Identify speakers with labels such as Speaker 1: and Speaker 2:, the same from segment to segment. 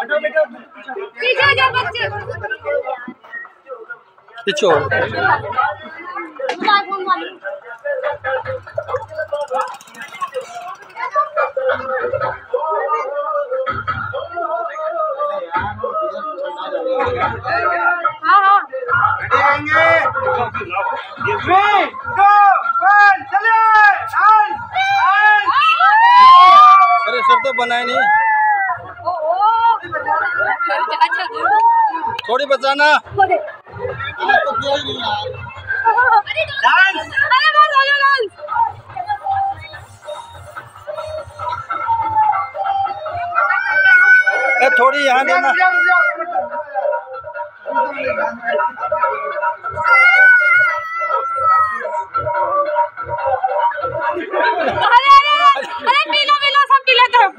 Speaker 1: पीछे जा बच्चे,
Speaker 2: पीछे अरे सर तो बनाए नहीं, थोड़ी बचाना। थोड़ी यहाँ देना।
Speaker 1: अरे पीलो पीलो सब पी लेते हो।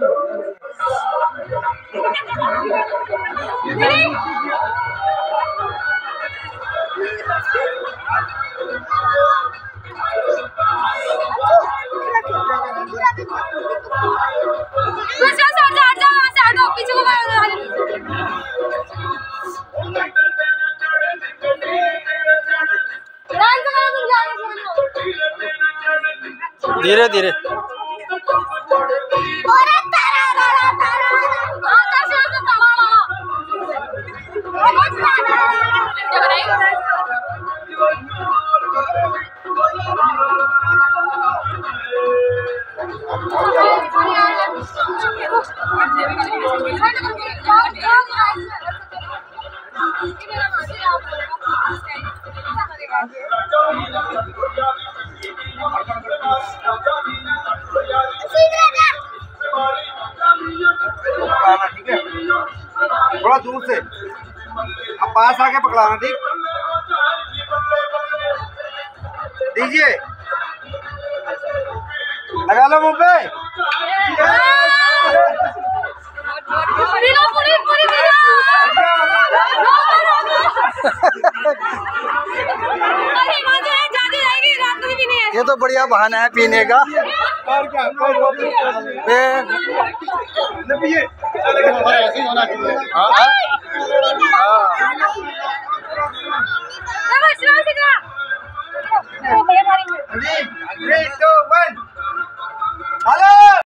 Speaker 2: धीरे धीरे
Speaker 3: ठीक है, थोड़ा दूर से, अब पास आके पकड़ाना। ठीक, दीजिए, लगा लो मुंह पे।
Speaker 2: ये तो बढ़िया बहाना है पीने का।
Speaker 3: और क्या, कोई